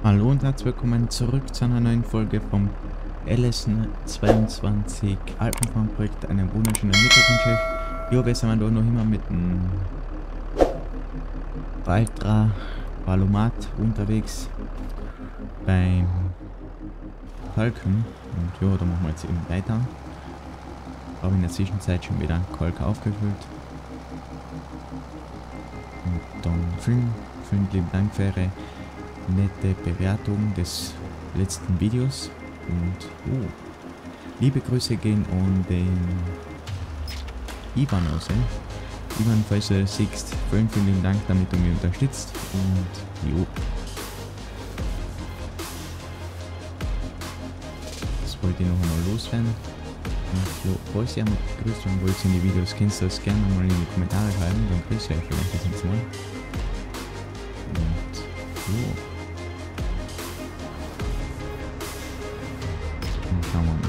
Hallo und herzlich willkommen zurück zu einer neuen Folge vom LS22 Alpenfarm Projekt. Einen wunderschönen Mittag wünsche ich. Ja, wir sind da noch immer mit dem Ultra Valomat unterwegs beim Kalken. Und ja, da machen wir jetzt eben weiter. Habe in der Zwischenzeit schon wieder Kalk aufgefüllt. Und dann vielen lieben Dank für Ihre nette Bewertung des letzten Videos. Und liebe Grüße gehen an den Ivan aus. Ivan, falls du das siehst, vielen lieben Dank, damit du mich unterstützt. Und jo. Das wollte ich noch einmal loswerden. Und jo, falls ihr einmal begrüßt werden wollt in die Videos, kannst du das gerne mal in die Kommentare schreiben, dann grüße ich euch vielleicht das nächste Mal. Und jo. Dann schauen wir mal.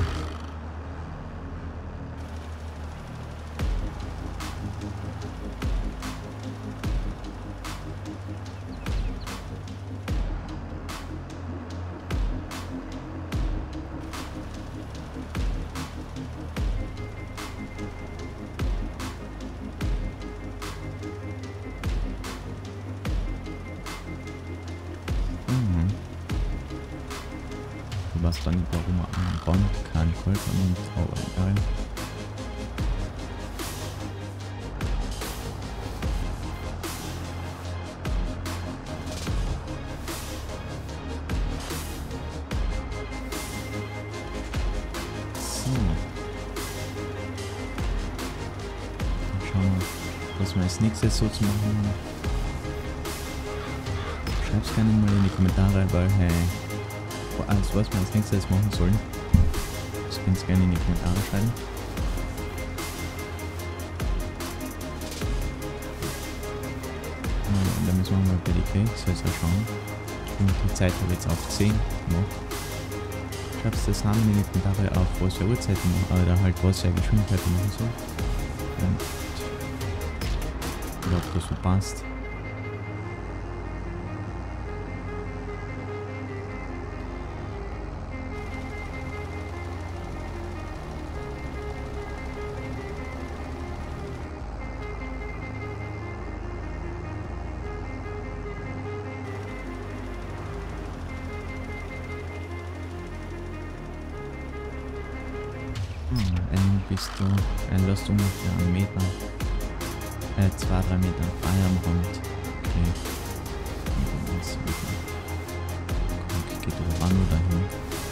Ich weiß dann nicht, warum man am Band keinen Kalk nimmt, aber egal. So. Dann schauen wir, was wir als nächstes so zu machen haben. Schreib's gerne mal in die Kommentare, weil alles, was wir als nächstes machen sollen. Das könnt ihr gerne in die Kommentare schreiben. Und dann müssen wir mal bei die Gamekeys schauen. Und die Zeit habe ich jetzt auf 10 noch. Schreibt das Namen in die Kommentare auf, was für Uhrzeiten oder halt was für Geschwindigkeiten machen soll. Und ob das so passt. Bist du, lässt du ungefähr einen Meter, 2-3 Meter frei am Rand. Okay. Und dann ist wieder. Geht er ran oder hin?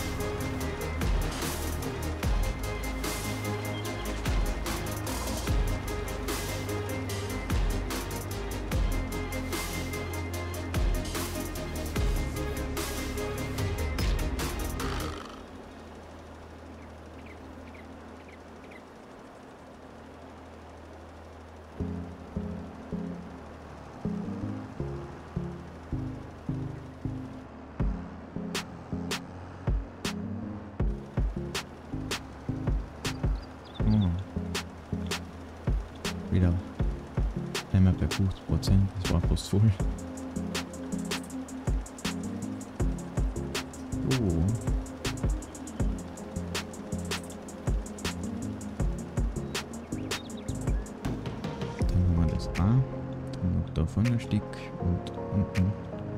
Wieder einmal bei 50%, das war fast voll. Dann haben wir das A, dann noch da vorne ein Stück und unten.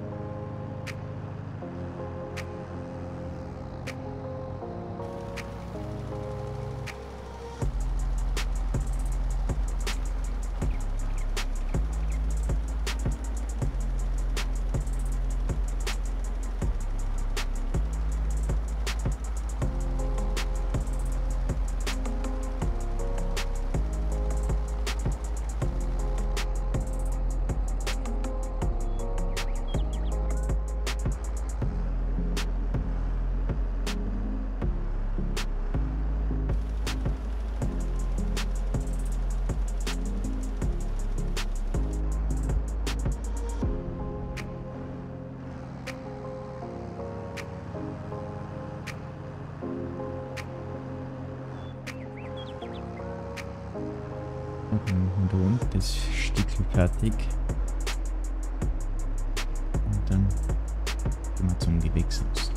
Und da unten das Stückchen fertig. Und dann gehen wir zum Gewächshaus.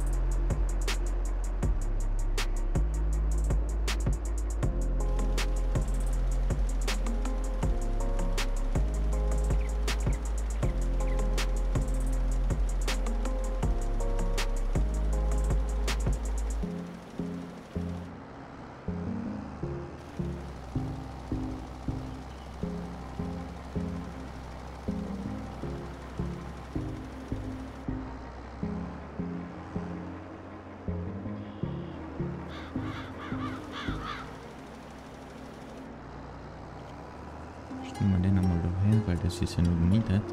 Stellen wir den einmal daher, weil das ist ja noch gemietet.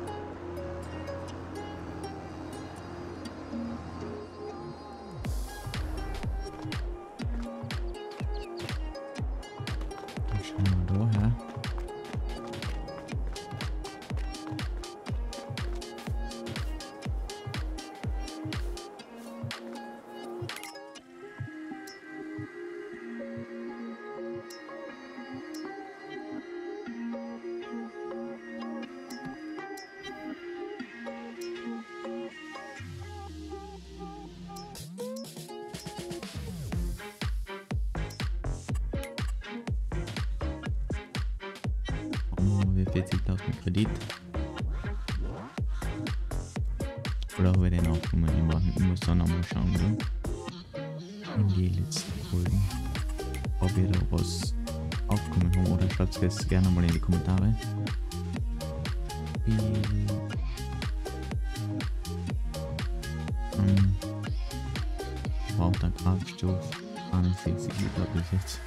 Dann schauen wir daher. Wir 40.000 Kredit. Oder ob wir den aufkommen, ich muss dann nochmal schauen, ne? In die letzten Folgen, ob wir da was aufkommen haben, oder schreibt es gerne mal in die Kommentare. Braucht ein Kraftstoff 61 Liter bis jetzt.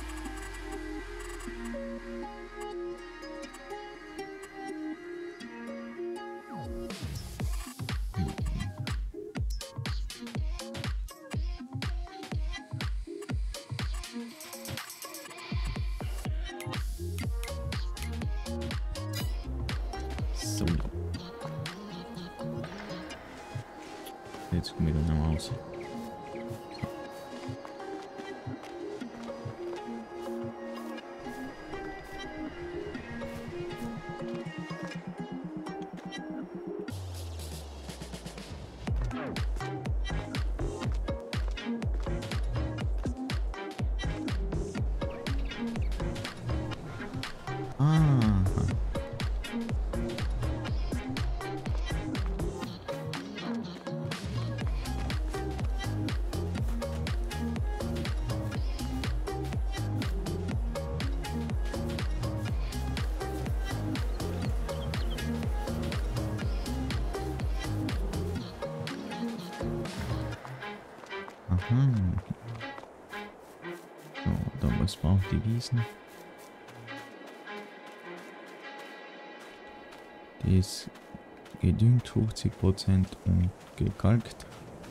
So. Jetzt kommen wir dann mal raus. So, dann was braucht die Wiesen? Die ist gedüngt 50% und gekalkt.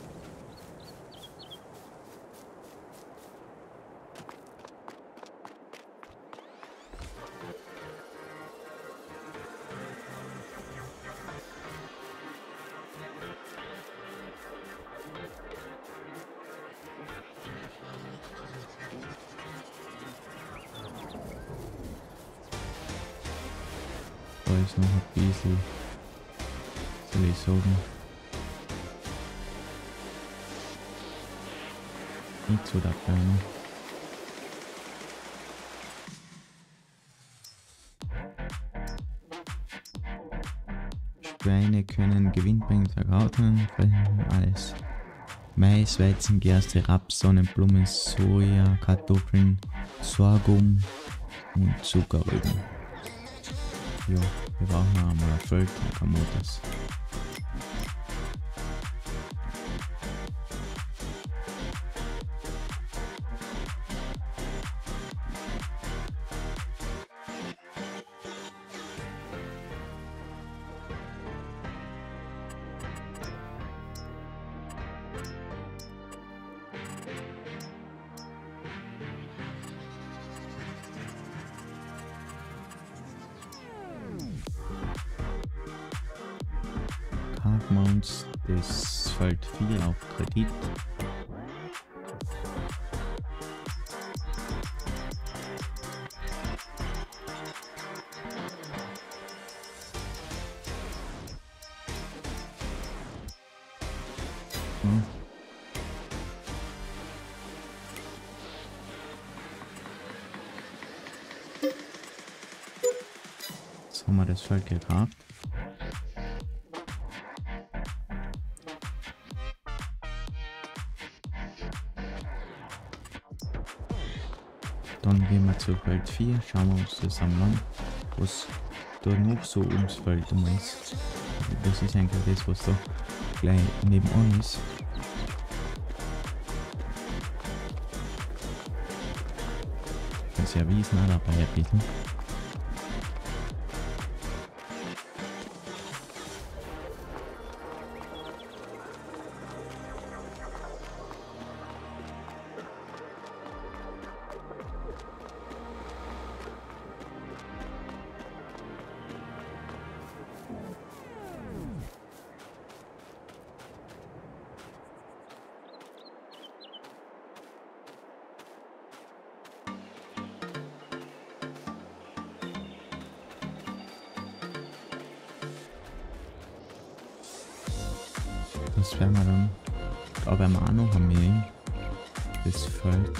Da ist noch ein bisschen, soll ich sagen, nicht so der Kleine. Schweine können gewinnbringend verkaufen, alles. Mais, Weizen, Gerste, Raps, Sonnenblumen, Soja, Kartoffeln, Sorghum und Zuckerrüben. Ja, wir brauchen noch einmal ein Feld und kein Motors. Mounts, das fällt viel auf Kredit. Hm. Jetzt haben wir das Feld gekauft. Dann gehen wir zu Feld 4, schauen wir uns das an, was da noch so ums Feld ist. Das ist eigentlich das, was da gleich nebenan ist. Das ist ja Wiesen auch dabei ein bisschen. Das werden wir dann, da werden wir auch noch am mähen, das Feld.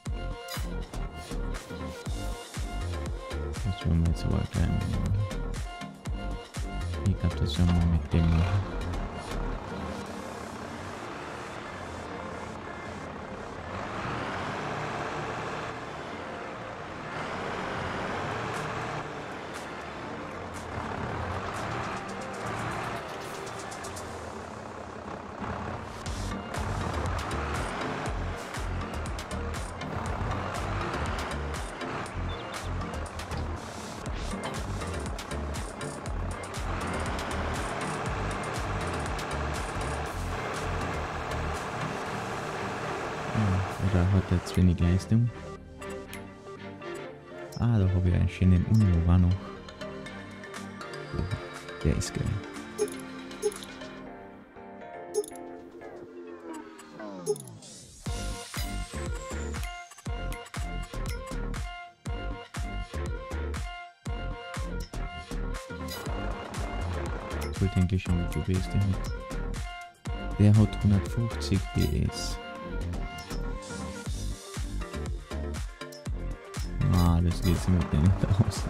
Das werden wir jetzt aber gleich machen. Ich glaube, das werden wir mit dem machen. Oder hat er jetzt wenig Leistung? Ah, da habe ich einen schönen Uno, war noch. Oh, der ist geil. Ich wollte eigentlich schon, wie viel PS der hat. Der hat 150 PS. Das geht mit der nicht aus.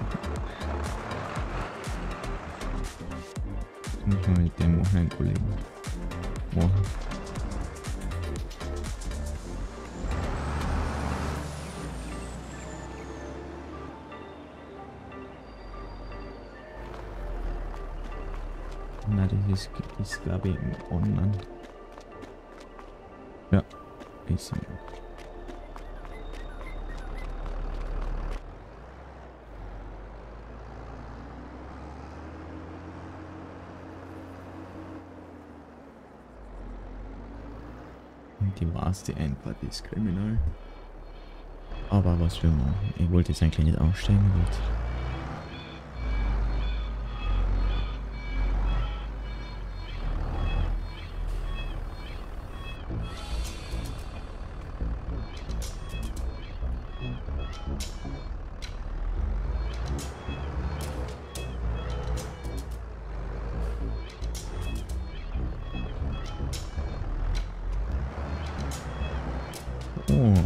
Das muss man mit dem machen, ein Kollegen. Wow. Na, das ist glaube ich im Online. Ja, ist im die erste Einfahrt ist kriminell. Aber was wir machen? Ich wollte jetzt eigentlich nicht aussteigen. Oh.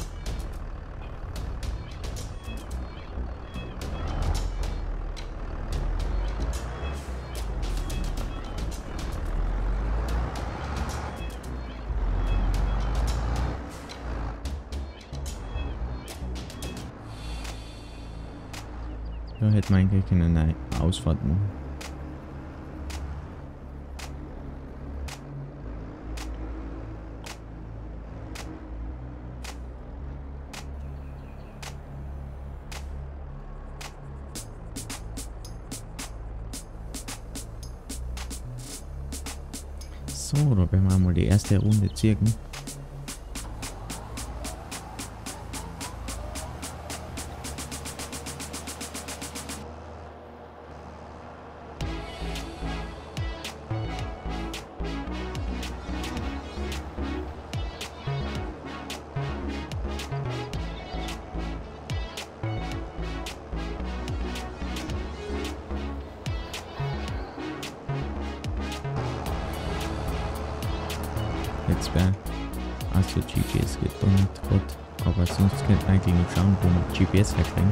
Da hätte man eigentlich eine Ausfahrt machen. So, da werden wir mal die erste Runde zirken. jetzt bei Asus GPS geht da nicht gerade, aber sonst könnte man eigentlich noch schauen, wo man GPS herkriegen.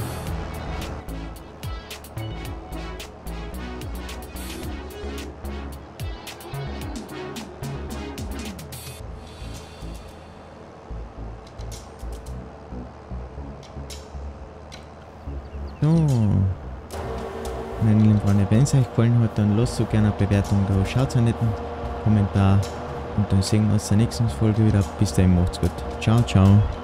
So, meine lieben Freunde, wenn es euch gefallen hat, dann lasst so gerne eine Bewertung da, schaut einen netten Kommentar und dann sehen wir uns in der nächsten Folge wieder. Bis dahin, macht's gut. Ciao, ciao.